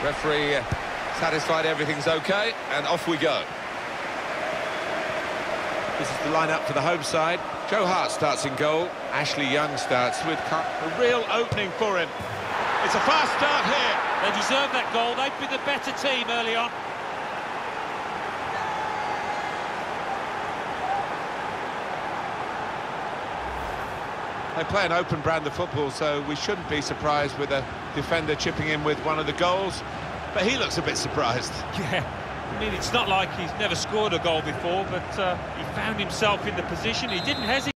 Referee satisfied everything's okay, and off we go. This is the lineup for the home side. Joe Hart starts in goal. Ashley Young starts with a real opening for him. It's a fast start here. They deserve that goal. They've been the better team early on. They play an open brand of football, so we shouldn't be surprised with a defender chipping in with one of the goals. But he looks a bit surprised. Yeah, I mean, it's not like he's never scored a goal before, but he found himself in the position. He didn't hesitate.